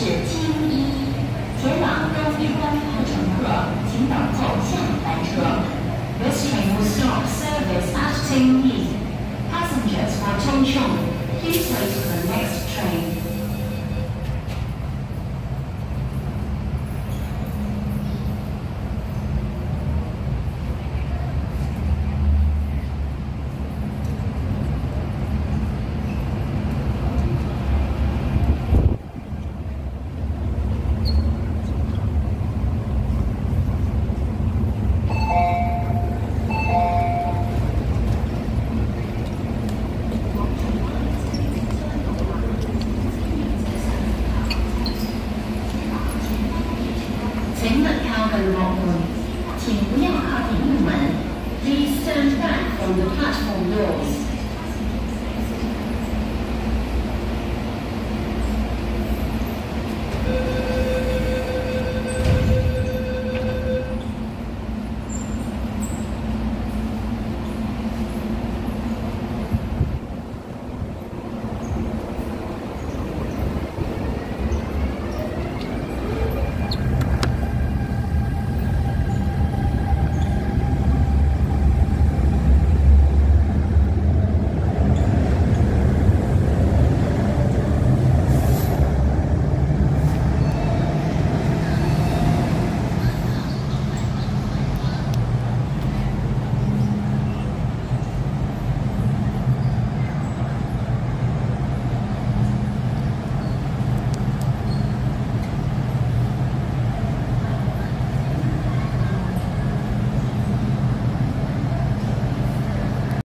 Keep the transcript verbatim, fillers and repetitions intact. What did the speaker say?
是 T 一，前往东一关的乘客，请等候下一班车。This train will stop service at Tingyi. Passengers for Chongqing, please wait for the next train. 请勿靠近幕門，請不要靠近木門。Please stand back from the platform doors.